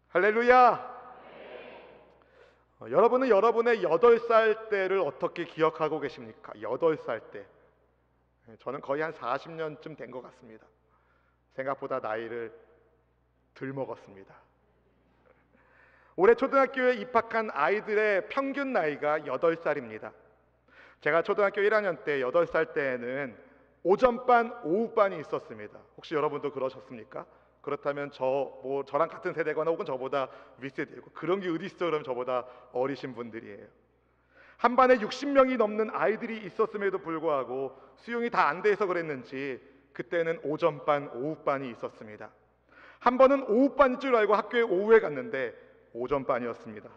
할렐루야. 여러분은 여러분의 8살 때를 어떻게 기억하고 계십니까? 8살 때. 저는 거의 한 40년쯤 된 것 같습니다. 생각보다 나이를 덜 먹었습니다. 올해 초등학교에 입학한 아이들의 평균 나이가 8살입니다. 제가 초등학교 1학년 때 8살 때에는 오전반, 오후반이 있었습니다. 혹시 여러분도 그러셨습니까? 그렇다면 저랑 같은 세대거나 혹은 저보다 윗세대고, 그런 게 어디 있어? 그럼 저보다 어리신 분들이에요. 한 반에 60명이 넘는 아이들이 있었음에도 불구하고 수용이 다 안 돼서 그랬는지 그때는 오전반, 오후반이 있었습니다. 한 번은 오후반인 줄 알고 학교에 오후에 갔는데 오전반이었습니다.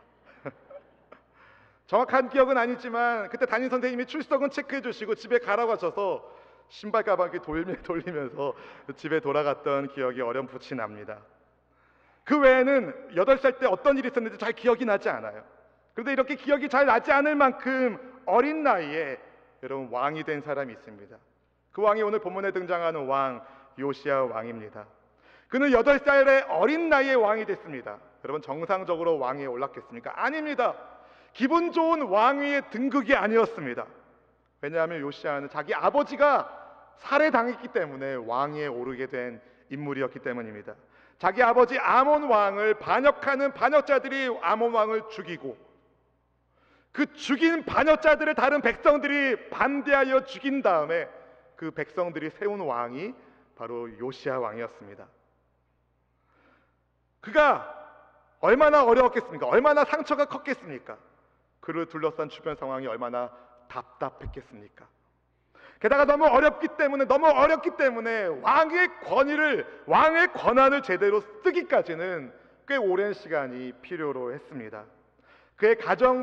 정확한 기억은 아니지만 그때 담임 선생님이 출석은 체크해 주시고 집에 가라고 하셔서 신발 가방을 돌리면서 집에 돌아갔던 기억이 어렴풋이 납니다. 그 외에는 8살 때 어떤 일이 있었는지 잘 기억이 나지 않아요. 그런데 이렇게 기억이 잘 나지 않을 만큼 어린 나이에 여러분 왕이 된 사람이 있습니다. 그 왕이 오늘 본문에 등장하는 왕 요시야 왕입니다. 그는 8살의 어린 나이에 왕이 됐습니다. 여러분 정상적으로 왕위에 올랐겠습니까? 아닙니다. 기분 좋은 왕위의 등극이 아니었습니다. 왜냐하면 요시야는 자기 아버지가 살해당했기 때문에 왕위에 오르게 된 인물이었기 때문입니다. 자기 아버지 아몬 왕을 반역하는 반역자들이 아몬 왕을 죽이고, 그 죽인 반역자들을 다른 백성들이 반대하여 죽인 다음에 그 백성들이 세운 왕이 바로 요시야 왕이었습니다. 그가 얼마나 어려웠겠습니까? 얼마나 상처가 컸겠습니까? 그를 둘러싼 주변 상황이 얼마나 답답했겠습니까? 게다가 너무 어렵기 때문에 왕의 권한을 제대로 쓰기까지는 꽤 오랜 시간이 필요로 했습니다. 그의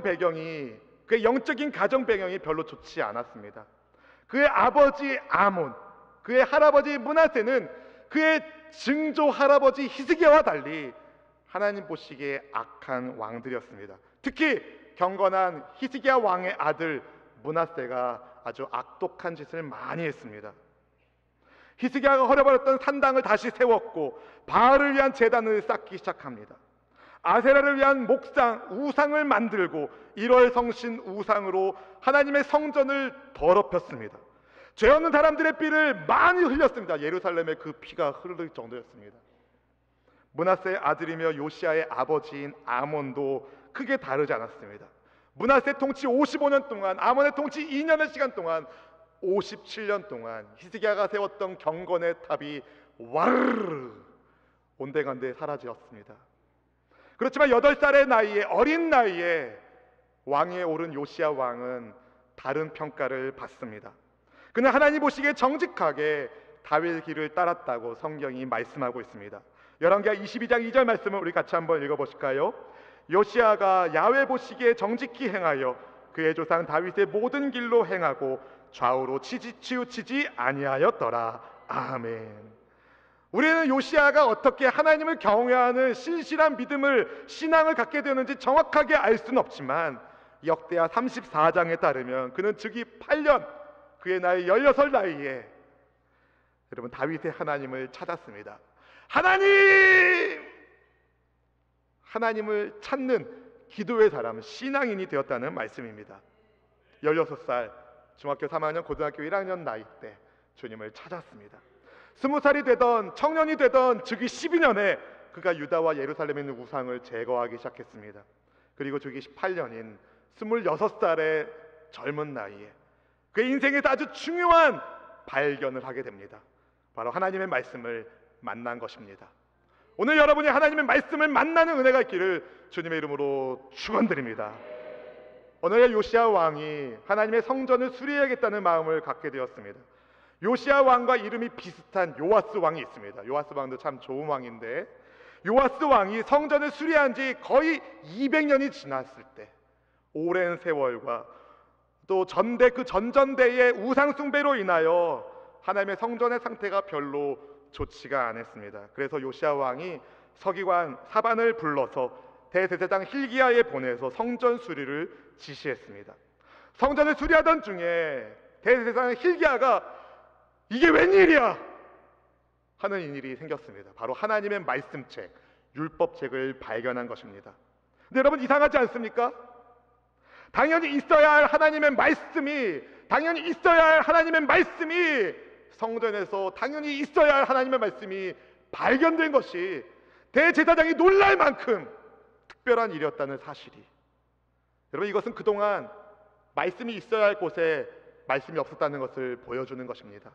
영적인 가정 배경이 별로 좋지 않았습니다. 그의 아버지 아몬, 그의 할아버지 므낫세는 그의 증조 할아버지 히스기야와 달리 하나님 보시기에 악한 왕들이었습니다. 특히 경건한 히스기야 왕의 아들 므낫세가 아주 악독한 짓을 많이 했습니다. 히스기야가 허려버렸던 산당을 다시 세웠고 바알을 위한 제단을 쌓기 시작합니다. 아세라를 위한 우상을 만들고 1월 성신 우상으로 하나님의 성전을 더럽혔습니다. 죄 없는 사람들의 피를 많이 흘렸습니다. 예루살렘에 그 피가 흐를 정도였습니다. 므낫세의 아들이며 요시야의 아버지인 아몬도 크게 다르지 않았습니다. 므낫세 통치 55년 동안, 아몬의 통치 2년의 시간 동안, 57년 동안 히스기야가 세웠던 경건의 탑이 와르르 온데간데 사라졌습니다. 그렇지만 8살의 나이에, 어린 나이에 왕위에 오른 요시야 왕은 다른 평가를 받습니다. 그는 하나님 보시기에 정직하게 다윗의 길을 따랐다고 성경이 말씀하고 있습니다. 열왕기하 22장 2절 말씀을 우리 같이 한번 읽어보실까요? 요시야가 야훼 보시기에 정직히 행하여 그의 조상 다윗의 모든 길로 행하고 좌우로 치우치지 아니하였더라. 아멘. 우리는 요시야가 어떻게 하나님을 경외하는 신실한 신앙을 갖게 되는지 정확하게 알 수는 없지만 역대하 34장에 따르면 그는 즉위 8년, 그의 나이 16 나이에 여러분 다윗의 하나님을 찾았습니다. 하나님을 찾는 기도의 사람, 신앙인이 되었다는 말씀입니다. 16살, 중학교 3학년, 고등학교 1학년 나이 때 주님을 찾았습니다. 20살이 되던, 청년이 되던 즉위 12년에 그가 유다와 예루살렘에 있는 우상을 제거하기 시작했습니다. 그리고 즉위 18년인 26살의 젊은 나이에 그의 인생에서 아주 중요한 발견을 하게 됩니다. 바로 하나님의 말씀을 만난 것입니다. 오늘 여러분이 하나님의 말씀을 만나는 은혜가 있기를 주님의 이름으로 축원드립니다. 오늘의 요시야 왕이 하나님의 성전을 수리해야겠다는 마음을 갖게 되었습니다. 요시야 왕과 이름이 비슷한 요아스 왕이 있습니다. 요아스 왕도 참 좋은 왕인데, 요아스 왕이 성전을 수리한 지 거의 200년이 지났을 때 오랜 세월과 또 그 전전대의 우상 숭배로 인하여 하나님의 성전의 상태가 별로 좋지가 않았습니다. 그래서 요시야 왕이 서기관 사반을 불러서 대제사장 hil기야에 보내서 성전 수리를 지시했습니다. 성전을 수리하던 중에 대제사장 hil기야가 이게 웬일이야 하는 일이 생겼습니다. 바로 하나님의 말씀책 율법책을 발견한 것입니다. 근데 여러분, 이상하지 않습니까? 당연히 있어야 할 하나님의 말씀이 성전에서 당연히 있어야 할 하나님의 말씀이 발견된 것이 대제사장이 놀랄 만큼 특별한 일이었다는 사실이, 여러분, 이것은 그동안 말씀이 있어야 할 곳에 말씀이 없었다는 것을 보여주는 것입니다.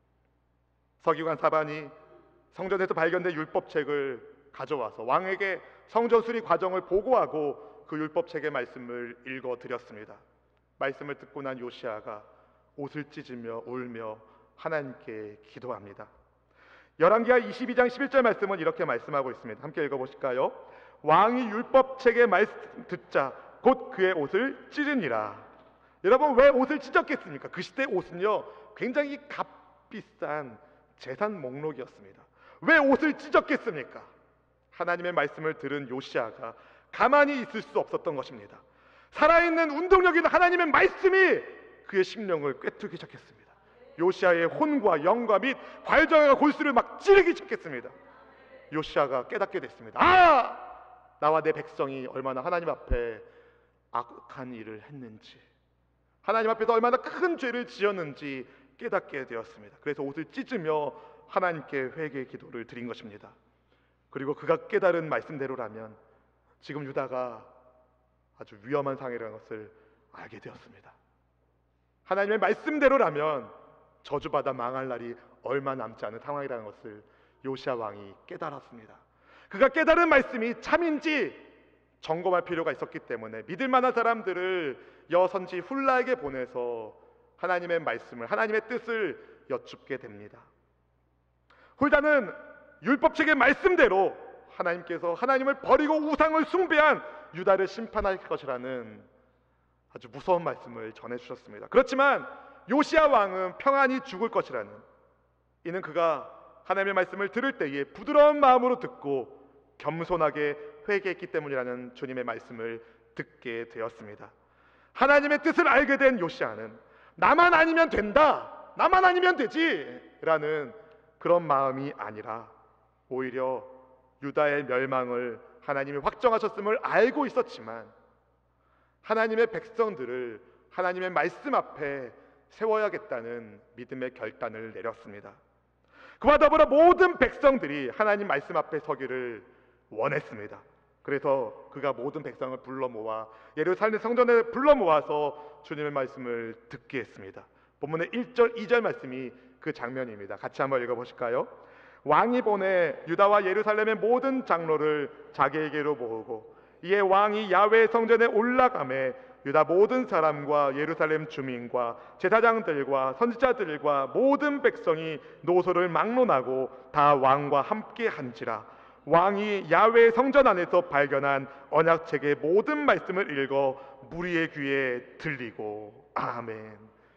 서기관 사반이 성전에서 발견된 율법책을 가져와서 왕에게 성전 수리 과정을 보고하고 그 율법책의 말씀을 읽어드렸습니다. 말씀을 듣고 난 요시야가 옷을 찢으며 울며 하나님께 기도합니다. 열왕기하 22장 11절 말씀은 이렇게 말씀하고 있습니다. 함께 읽어보실까요? 왕이 율법책의 말씀 듣자 곧 그의 옷을 찢으니라. 여러분, 왜 옷을 찢었겠습니까? 그 시대 옷은요, 굉장히 값비싼 재산 목록이었습니다. 왜 옷을 찢었겠습니까? 하나님의 말씀을 들은 요시야가 가만히 있을 수 없었던 것입니다. 살아있는 운동력 있는 하나님의 말씀이 그의 심령을 꿰뚫기 시작했습니다. 요시야의 혼과 영과 및 관절과 골수를 막 찌르기 시작했습니다. 요시야가 깨닫게 됐습니다. 나와 내 백성이 얼마나 하나님 앞에 악한 일을 했는지, 하나님 앞에서 얼마나 큰 죄를 지었는지 깨닫게 되었습니다. 그래서 옷을 찢으며 하나님께 회개의 기도를 드린 것입니다. 그리고 그가 깨달은 말씀대로라면 지금 유다가 아주 위험한 상황이라는 것을 알게 되었습니다. 하나님의 말씀대로라면 저주받아 망할 날이 얼마 남지 않은 상황이라는 것을 요시야 왕이 깨달았습니다. 그가 깨달은 말씀이 참인지 점검할 필요가 있었기 때문에 믿을 만한 사람들을 여선지 훌라에게 보내서 하나님의 말씀을, 하나님의 뜻을 여쭙게 됩니다. 훌다는 율법책의 말씀대로 하나님께서 하나님을 버리고 우상을 숭배한 유다를 심판할 것이라는 아주 무서운 말씀을 전해주셨습니다. 그렇지만 요시야 왕은 평안히 죽을 것이라는, 이는 그가 하나님의 말씀을 들을 때에 부드러운 마음으로 듣고 겸손하게 회개했기 때문이라는 주님의 말씀을 듣게 되었습니다. 하나님의 뜻을 알게 된 요시야는 나만 아니면 된다, 나만 아니면 되지 라는 그런 마음이 아니라 오히려 유다의 멸망을 하나님이 확정하셨음을 알고 있었지만 하나님의 백성들을 하나님의 말씀 앞에 세워야겠다는 믿음의 결단을 내렸습니다. 그와 더불어 모든 백성들이 하나님 말씀 앞에 서기를 원했습니다. 그래서 그가 모든 백성을 불러 모아 예루살렘 성전에 불러 모아서 주님의 말씀을 듣게 했습니다. 본문의 1절 2절 말씀이 그 장면입니다. 같이 한번 읽어보실까요? 왕이 보내 유다와 예루살렘의 모든 장로를 자기에게로 모으고 이에 왕이 야훼 성전에 올라가매 유다 모든 사람과 예루살렘 주민과 제사장들과 선지자들과 모든 백성이 노소를 막론하고 다 왕과 함께 한지라. 왕이 야훼 성전 안에서 발견한 언약책의 모든 말씀을 읽어 무리의 귀에 들리고. 아멘.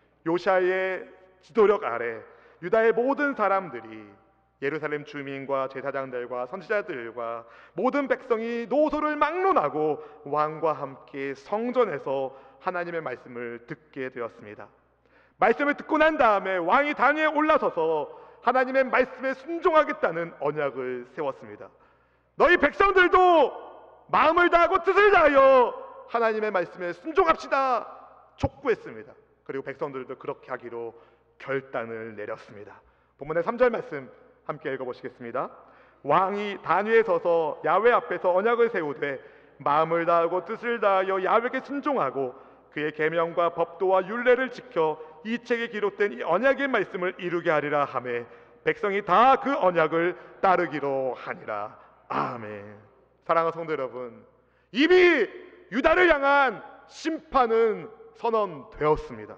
요시야의 지도력 아래 유다의 모든 사람들이, 예루살렘 주민과 제사장들과 선지자들과 모든 백성이 노소를 막론하고 왕과 함께 성전에서 하나님의 말씀을 듣게 되었습니다. 말씀을 듣고 난 다음에 왕이 단 위에 올라서서 하나님의 말씀에 순종하겠다는 언약을 세웠습니다. 너희 백성들도 마음을 다하고 뜻을 다하여 하나님의 말씀에 순종합시다 촉구했습니다. 그리고 백성들도 그렇게 하기로 결단을 내렸습니다. 본문의 3절 말씀 함께 읽어보시겠습니다. 왕이 단 위에 서서 야훼 앞에서 언약을 세우되 마음을 다하고 뜻을 다하여 야훼께 순종하고 그의 계명과 법도와 율례를 지켜 이 책에 기록된 이 언약의 말씀을 이루게 하리라 하매 백성이 다 그 언약을 따르기로 하니라. 아멘. 사랑하는 성도 여러분, 이미 유다를 향한 심판은 선언되었습니다.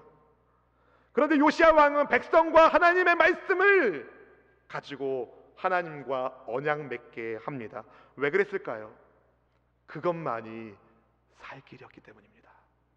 그런데 요시야 왕은 백성과 하나님의 말씀을 가지고 하나님과 언약 맺게 합니다. 왜 그랬을까요? 그것만이 살 길이었기 때문입니다.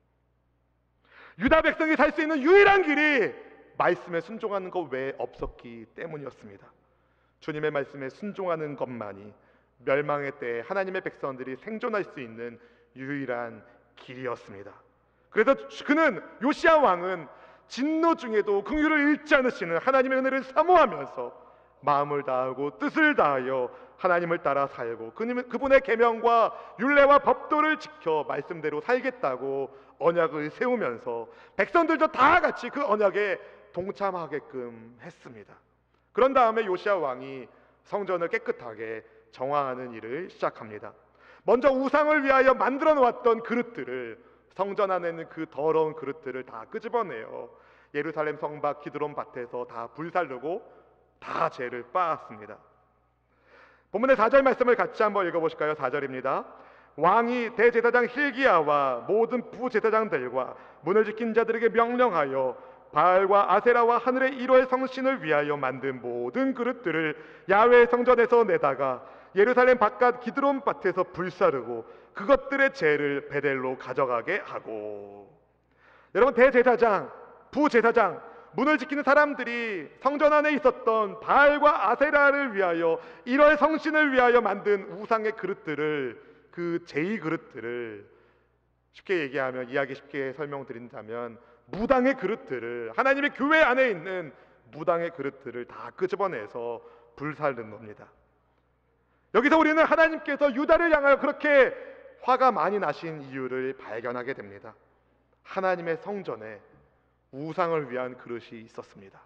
유다 백성이 살 수 있는 유일한 길이 말씀에 순종하는 것 외에 없었기 때문이었습니다. 주님의 말씀에 순종하는 것만이 멸망의 때에 하나님의 백성들이 생존할 수 있는 유일한 길이었습니다. 그래서 그는, 요시야 왕은 진노 중에도 긍휼을 잃지 않으시는 하나님의 은혜를 사모하면서 마음을 다하고 뜻을 다하여 하나님을 따라 살고 그분의 계명과 율례와 법도를 지켜 말씀대로 살겠다고 언약을 세우면서 백성들도 다 같이 그 언약에 동참하게끔 했습니다. 그런 다음에 요시야 왕이 성전을 깨끗하게 정화하는 일을 시작합니다. 먼저 우상을 위하여 만들어 놓았던 그릇들을, 성전 안에 있는 그 더러운 그릇들을 다 끄집어내어 예루살렘 성 밖 기드론 밭에서 다 불살르고 다 죄를 빠았습니다. 본문의 4절 말씀을 같이 한번 읽어보실까요? 4절입니다. 왕이 대제사장 hil기야와 모든 부제사장들과 문을 지킨 자들에게 명령하여 바알과 아세라와 하늘의 1호의 성신을 위하여 만든 모든 그릇들을 야훼 성전에서 내다가 예루살렘 바깥 기드론 밭에서 불사르고 그것들의 죄를 베델로 가져가게 하고. 여러분, 대제사장, 부제사장, 문을 지키는 사람들이 성전 안에 있었던 바알과 아세라를 위하여 1호의 성신을 위하여 만든 우상의 그릇들을, 그 제의 그릇들을, 쉽게 얘기하면, 이야기 쉽게 설명드린다면 무당의 그릇들을, 하나님의 교회 안에 있는 무당의 그릇들을 다 끄집어내서 불살른 겁니다. 여기서 우리는 하나님께서 유다를 향하여 그렇게 화가 많이 나신 이유를 발견하게 됩니다. 하나님의 성전에 우상을 위한 그릇이 있었습니다.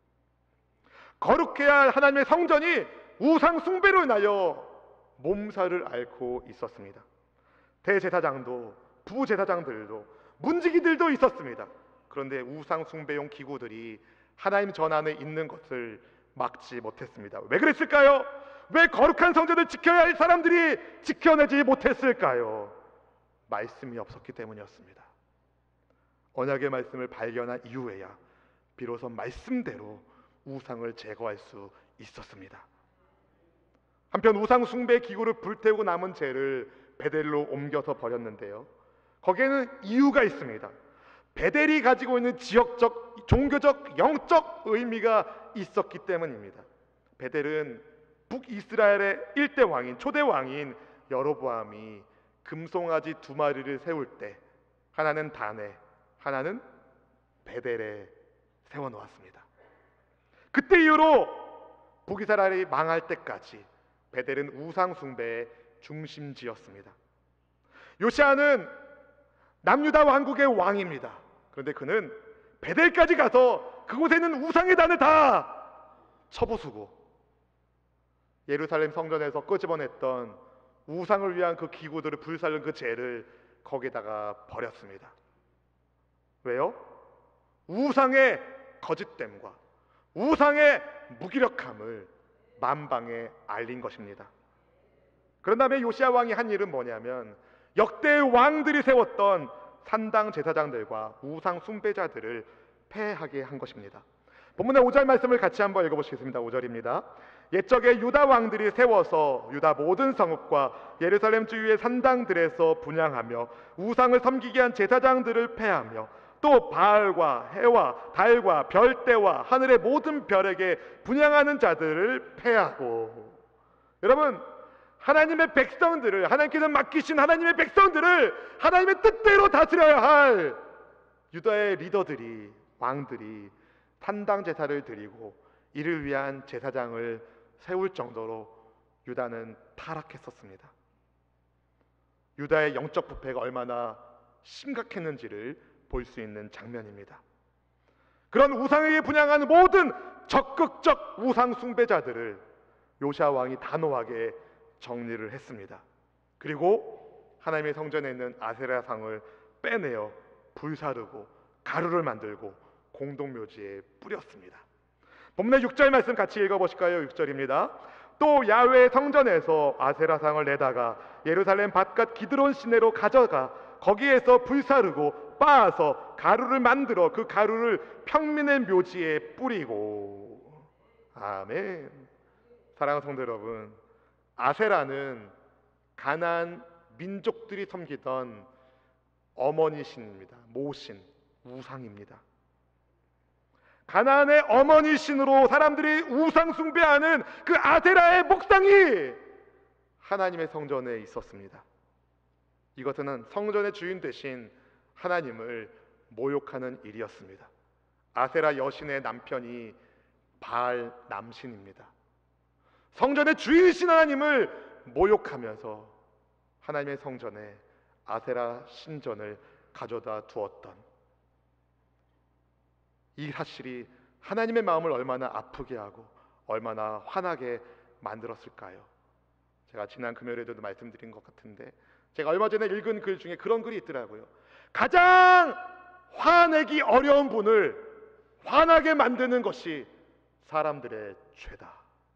거룩해야 할 하나님의 성전이 우상 숭배로 인하여 몸살을 앓고 있었습니다. 대제사장도 부제사장들도 문지기들도 있었습니다. 그런데 우상 숭배용 기구들이 하나님 전 안에 있는 것을 막지 못했습니다. 왜 그랬을까요? 왜 거룩한 성전을 지켜야 할 사람들이 지켜내지 못했을까요? 말씀이 없었기 때문이었습니다. 언약의 말씀을 발견한 이후에야 비로소 말씀대로 우상을 제거할 수 있었습니다. 한편 우상 숭배 기구를 불태우고 남은 재를 베델로 옮겨서 버렸는데요, 거기에는 이유가 있습니다. 베델이 가지고 있는 지역적, 종교적, 영적 의미가 있었기 때문입니다. 베델은 북이스라엘의 일대 왕인, 초대 왕인 여로보암이 금송아지 2마리를 세울 때 하나는 단에, 하나는 베델에 세워놓았습니다. 그때 이후로 북이스라엘이 망할 때까지 베델은 우상 숭배의 중심지였습니다. 요시아는 남유다 왕국의 왕입니다. 그런데 그는 베델까지 가서 그곳에 있는 우상의 단을 다 쳐부수고 예루살렘 성전에서 끄집어냈던 우상을 위한 그 기구들을 불살른 그 재를 거기다가 버렸습니다. 왜요? 우상의 거짓됨과 우상의 무기력함을 만방에 알린 것입니다. 그런 다음에 요시야 왕이 한 일은 뭐냐면 역대의 왕들이 세웠던 산당 제사장들과 우상 숭배자들을 폐하게 한 것입니다. 본문의 5절 말씀을 같이 한번 읽어보시겠습니다. 5절입니다. 옛적에 유다 왕들이 세워서 유다 모든 성읍과 예루살렘 주위의 산당들에서 분향하며 우상을 섬기게 한 제사장들을 폐하며 또 바알과 해와 달과 별대와 하늘의 모든 별에게 분향하는 자들을 폐하고. 여러분, 하나님의 백성들을, 하나님께서 맡기신 하나님의 백성들을 하나님의 뜻대로 다스려야 할 유다의 리더들이, 왕들이 산당 제사를 드리고 이를 위한 제사장을 세울 정도로 유다는 타락했었습니다. 유다의 영적 부패가 얼마나 심각했는지를 볼 수 있는 장면입니다. 그런 우상에게 분향하는 모든 적극적 우상 숭배자들을 요시야 왕이 단호하게 정리를 했습니다. 그리고 하나님의 성전에 있는 아세라상을 빼내어 불사르고 가루를 만들고 공동묘지에 뿌렸습니다. 본문의 6절 말씀 같이 읽어보실까요? 6절입니다. 또 야훼 성전에서 아세라상을 내다가 예루살렘 바깥 기드론 시내로 가져가 거기에서 불사르고 빻아서 가루를 만들어 그 가루를 평민의 묘지에 뿌리고. 아멘. 사랑하는 성도 여러분, 아세라는 가나안 민족들이 섬기던 어머니 신입니다. 모신, 우상입니다. 가나안의 어머니 신으로 사람들이 우상 숭배하는 그 아세라의 목상이 하나님의 성전에 있었습니다. 이것은 성전의 주인 되신 하나님을 모욕하는 일이었습니다. 아세라 여신의 남편이 바알 남신입니다. 성전의 주인이신 하나님을 모욕하면서 하나님의 성전에 아세라 신전을 가져다 두었던 이 사실이 하나님의 마음을 얼마나 아프게 하고 얼마나 화나게 만들었을까요? 제가 지난 금요일에도 말씀드린 것 같은데, 제가 얼마 전에 읽은 글 중에 그런 글이 있더라고요. 가장 화내기 어려운 분을 화나게 만드는 것이 사람들의 죄다.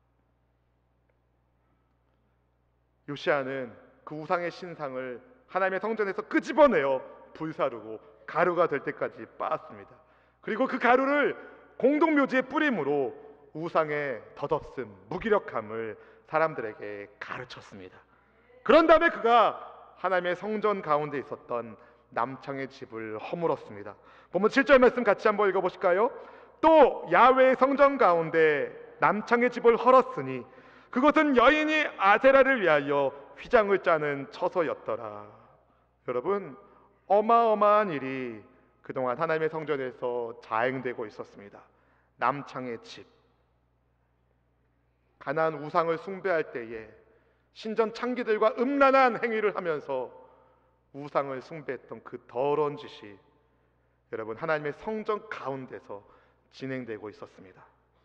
요시야는 그 우상의 신상을 하나님의 성전에서 끄집어내어 불사르고 가루가 될 때까지 빻았습니다. 그리고 그 가루를 공동묘지에 뿌림으로 우상의 덧없음, 무기력함을 사람들에게 가르쳤습니다. 그런 다음에 그가 하나님의 성전 가운데 있었던 남창의 집을 허물었습니다. 보면 7절 말씀 같이 한번 읽어보실까요? 또 야훼의 성전 가운데 남창의 집을 헐었으니 그것은 여인이 아세라를 위하여 휘장을 짜는 처소였더라. 여러분, 어마어마한 일이 그동안 하나님의 성전에서 자행되고 있었습니다. 남창의 집, 가나안 우상을 숭배할 때에 신전 창기들과 음란한 행위를 하면서 우상을 숭배했던 그 더러운 짓이 여러분 하나님의 성전 가운데서 진행되고 있었습니다.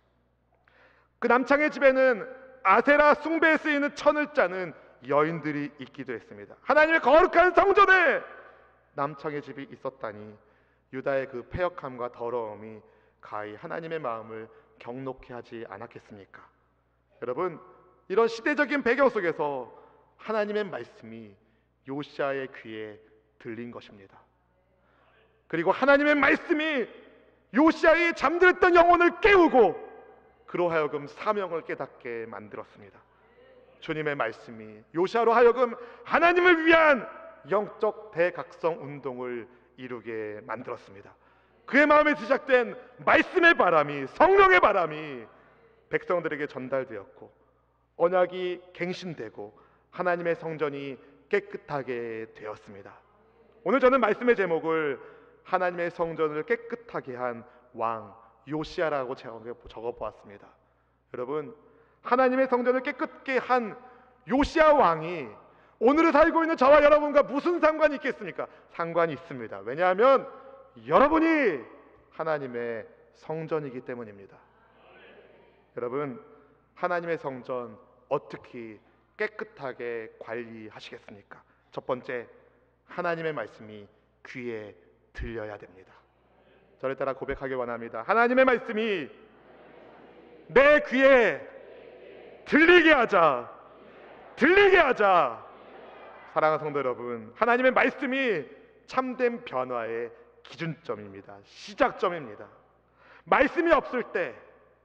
그 남창의 집에는 아세라 숭배에 쓰이는 천을 짜는 여인들이 있기도 했습니다. 하나님의 거룩한 성전에 남창의 집이 있었다니 유다의 그 패역함과 더러움이 가히 하나님의 마음을 경록케 하지 않았겠습니까? 여러분, 이런 시대적인 배경 속에서 하나님의 말씀이 요시야의 귀에 들린 것입니다. 그리고 하나님의 말씀이 요시야의 잠들었던 영혼을 깨우고 그로 하여금 사명을 깨닫게 만들었습니다. 주님의 말씀이 요시야로 하여금 하나님을 위한 영적 대각성 운동을 이루게 만들었습니다. 그의 마음에 시작된 말씀의 바람이, 성령의 바람이 백성들에게 전달되었고 언약이 갱신되고 하나님의 성전이 깨끗하게 되었습니다. 오늘 저는 말씀의 제목을 하나님의 성전을 깨끗하게 한 왕 요시야라고 적어보았습니다. 여러분, 하나님의 성전을 깨끗게 한 요시야 왕이 오늘을 살고 있는 저와 여러분과 무슨 상관이 있겠습니까? 상관이 있습니다. 왜냐하면 여러분이 하나님의 성전이기 때문입니다. 여러분, 하나님의 성전 어떻게 깨끗하게 관리하시겠습니까? 첫 번째, 하나님의 말씀이 귀에 들려야 됩니다. 저를 따라 고백하길 원합니다. 하나님의 말씀이 내 귀에 들리게 하자. 들리게 하자. 사랑하는 성도 여러분, 하나님의 말씀이 참된 변화의 기준점입니다. 시작점입니다. 말씀이 없을 때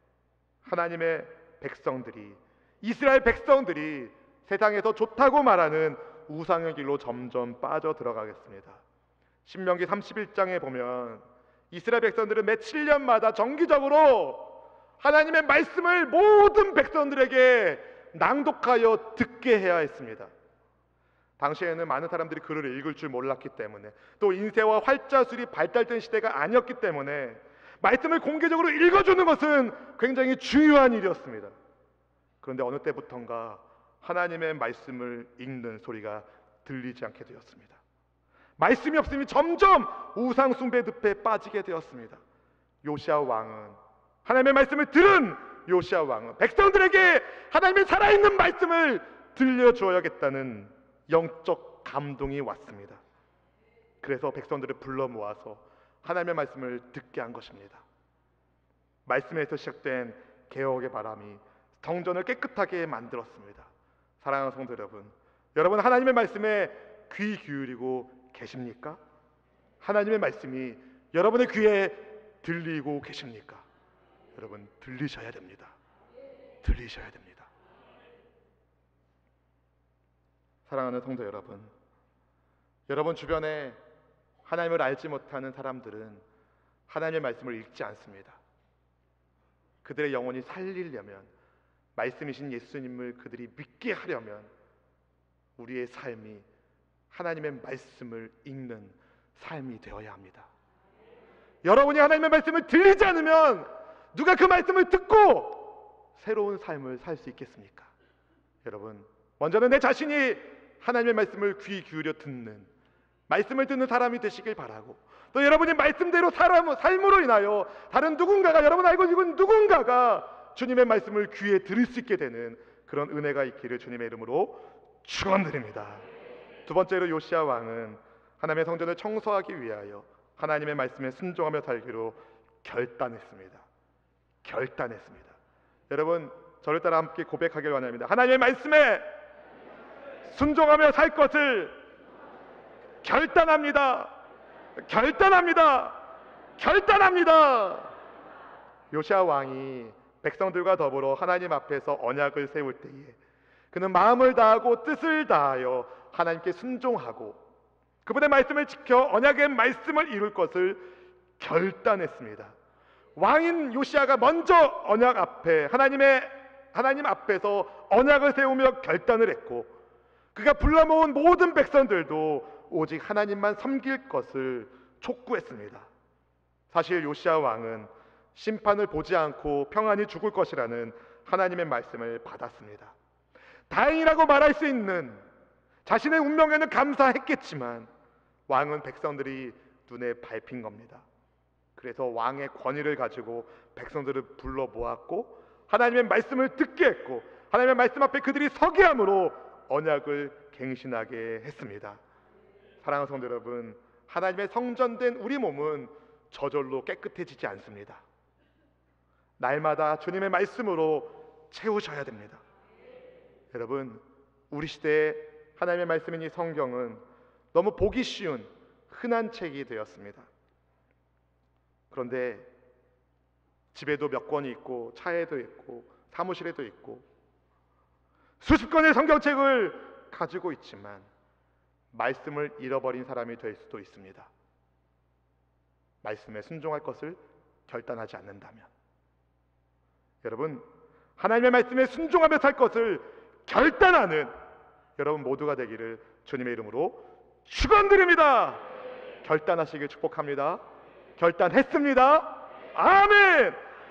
하나님의 백성들이, 이스라엘 백성들이 세상에서 좋다고 말하는 우상의 길로 점점 빠져 들어가겠습니다. 신명기 31장에 보면 이스라엘 백성들은 매 7년마다 정기적으로 하나님의 말씀을 모든 백성들에게 낭독하여 듣게 해야 했습니다. 당시에는 많은 사람들이 글을 읽을 줄 몰랐기 때문에, 또 인쇄와 활자술이 발달된 시대가 아니었기 때문에 말씀을 공개적으로 읽어주는 것은 굉장히 중요한 일이었습니다. 그런데 어느 때부턴가 하나님의 말씀을 읽는 소리가 들리지 않게 되었습니다. 말씀이 없으면 점점 우상 숭배 늪에 빠지게 되었습니다. 요시야 왕은, 하나님의 말씀을 들은 요시야 왕은 백성들에게 하나님의 살아있는 말씀을 들려줘야겠다는 영적 감동이 왔습니다. 그래서 백성들을 불러 모아서 하나님의 말씀을 듣게 한 것입니다. 말씀에서 시작된 개혁의 바람이 성전을 깨끗하게 만들었습니다. 사랑하는 성도 여러분, 여러분 하나님의 말씀에 귀 기울이고 계십니까? 하나님의 말씀이 여러분의 귀에 들리고 계십니까? 여러분, 들리셔야 됩니다. 들리셔야 됩니다. 사랑하는 성도 여러분, 여러분 주변에 하나님을 알지 못하는 사람들은 하나님의 말씀을 읽지 않습니다. 그들의 영혼이 살리려면, 말씀이신 예수님을 그들이 믿게 하려면 우리의 삶이 하나님의 말씀을 읽는 삶이 되어야 합니다. 여러분이 하나님의 말씀을 들리지 않으면 누가 그 말씀을 듣고 새로운 삶을 살 수 있겠습니까? 여러분, 먼저는 내 자신이 하나님의 말씀을 귀 기울여 듣는, 말씀을 듣는 사람이 되시길 바라고, 또 여러분이 말씀대로 삶으로 인하여 다른 누군가가, 여러분 알고 있는 누군가가 주님의 말씀을 귀에 들을 수 있게 되는 그런 은혜가 있기를 주님의 이름으로 축원드립니다. 두 번째로 요시야 왕은 하나님의 성전을 청소하기 위하여 하나님의 말씀에 순종하며 살기로 결단했습니다. 여러분, 저를 따라 함께 고백하길 원합니다. 하나님의 말씀에 순종하며 살 것을 결단합니다. 요시야 왕이 백성들과 더불어 하나님 앞에서 언약을 세울 때에 그는 마음을 다하고 뜻을 다하여 하나님께 순종하고 그분의 말씀을 지켜 언약의 말씀을 이룰 것을 결단했습니다. 왕인 요시야가 먼저 언약 앞에 하나님 앞에서 언약을 세우며 결단을 했고, 그가 불러 모은 모든 백성들도 오직 하나님만 섬길 것을 촉구했습니다. 사실 요시야 왕은 심판을 보지 않고 평안히 죽을 것이라는 하나님의 말씀을 받았습니다. 다행이라고 말할 수 있는 자신의 운명에는 감사했겠지만 왕은 백성들이 눈에 밟힌 겁니다. 그래서 왕의 권위를 가지고 백성들을 불러 모았고 하나님의 말씀을 듣게 했고 하나님의 말씀 앞에 그들이 서게 함으로 언약을 갱신하게 했습니다. 사랑하는 성도 여러분, 하나님의 성전된 우리 몸은 저절로 깨끗해지지 않습니다. 날마다 주님의 말씀으로 채우셔야 됩니다. 여러분, 우리 시대에 하나님의 말씀인 이 성경은 너무 보기 쉬운 흔한 책이 되었습니다. 그런데 집에도 몇 권이 있고 차에도 있고 사무실에도 있고 수십 권의 성경책을 가지고 있지만 말씀을 잃어버린 사람이 될 수도 있습니다. 말씀에 순종할 것을 결단하지 않는다면. 여러분, 하나님의 말씀에 순종하며 살 것을 결단하는 여러분 모두가 되기를 주님의 이름으로 축원드립니다. 결단하시길 축복합니다. 결단했습니다. 아멘.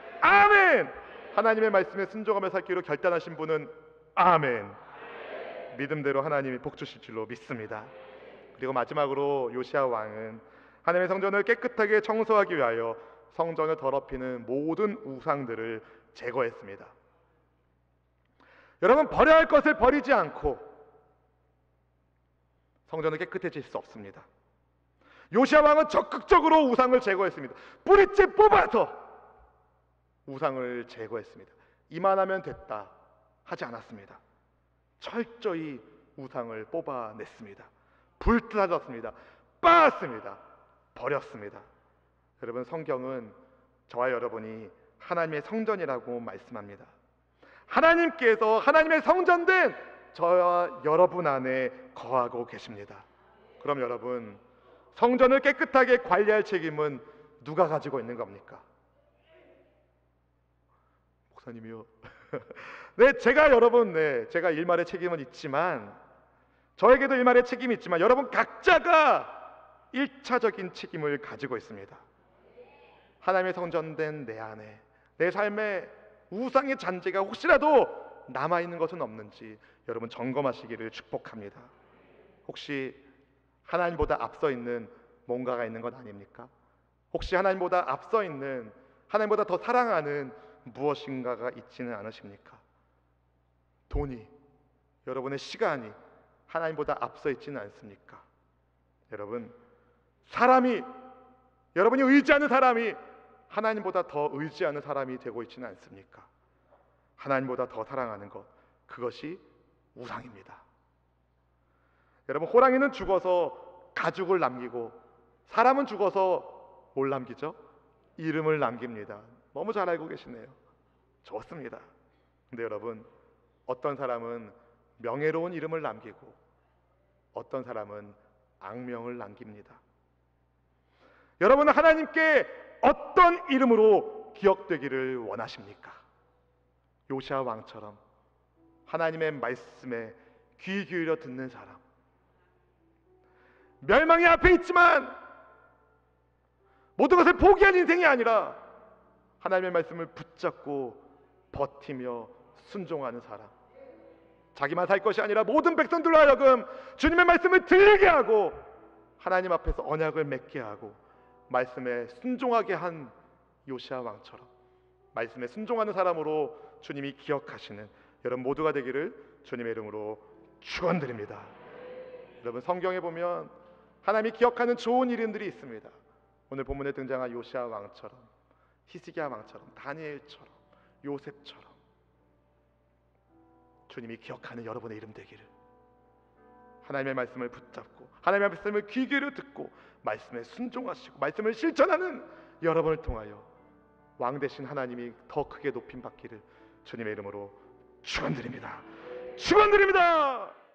하나님의 말씀에 순종하며 살기로 결단하신 분은 아멘. 믿음대로 하나님이 복 주실 줄로 믿습니다. 그리고 마지막으로 요시야 왕은 하나님의 성전을 깨끗하게 청소하기 위하여 성전을 더럽히는 모든 우상들을 제거했습니다. 여러분, 버려야 할 것을 버리지 않고 성전은 깨끗해질 수 없습니다. 요시야 왕은 적극적으로 우상을 제거했습니다. 뿌리째 뽑아서 우상을 제거했습니다. 이만하면 됐다 하지 않았습니다. 철저히 우상을 뽑아냈습니다. 불타졌습니다. 빻았습니다. 버렸습니다. 여러분, 성경은 저와 여러분이 하나님의 성전이라고 말씀합니다. 하나님께서 하나님의 성전된 저와 여러분 안에 거하고 계십니다. 그럼 여러분, 성전을 깨끗하게 관리할 책임은 누가 가지고 있는 겁니까? 목사님이요. 네, 제가 일말의 책임은 있지만, 저에게도 일말의 책임이 있지만 여러분 각자가 1차적인 책임을 가지고 있습니다. 하나님의 성전된 내 안에, 내 삶에 우상의 잔재가 혹시라도 남아있는 것은 없는지 여러분 점검하시기를 축복합니다. 혹시 하나님보다 앞서 있는 뭔가가 있는 것 아닙니까? 혹시 하나님보다 앞서 있는, 하나님보다 더 사랑하는 무엇인가가 있지는 않으십니까? 돈이, 여러분의 시간이 하나님보다 앞서 있지는 않습니까? 여러분, 여러분이 의지하는 사람이 하나님보다 더 의지하는 사람이 되고 있지는 않습니까? 하나님보다 더 사랑하는 것, 그것이 우상입니다. 여러분, 호랑이는 죽어서 가죽을 남기고 사람은 죽어서 뭘 남기죠? 이름을 남깁니다. 너무 잘 알고 계시네요. 좋습니다. 근데 여러분, 어떤 사람은 명예로운 이름을 남기고 어떤 사람은 악명을 남깁니다. 여러분은 하나님께 어떤 이름으로 기억되기를 원하십니까? 요시야 왕처럼 하나님의 말씀에 귀 기울여 듣는 사람, 멸망이 앞에 있지만 모든 것을 포기한 인생이 아니라 하나님의 말씀을 붙잡고 버티며 순종하는 사람, 자기만 살 것이 아니라 모든 백성들로 하여금 주님의 말씀을 들리게 하고 하나님 앞에서 언약을 맺게 하고 말씀에 순종하게 한 요시아 왕처럼 말씀에 순종하는 사람으로 주님이 기억하시는 여러분 모두가 되기를 주님의 이름으로 축원드립니다. 여러분, 성경에 보면 하나님이 기억하는 좋은 이름들이 있습니다. 오늘 본문에 등장한 요시아 왕처럼, 히스기야 왕처럼, 다니엘처럼, 요셉처럼 주님이 기억하는 여러분의 이름 되기를, 하나님의 말씀을 붙잡고 하나님의 말씀을 귀 기울여 듣고 말씀에 순종하시고 말씀을 실천하는 여러분을 통하여 왕 되신 하나님이 더 크게 높임 받기를 주님의 이름으로 축원드립니다. 축원드립니다.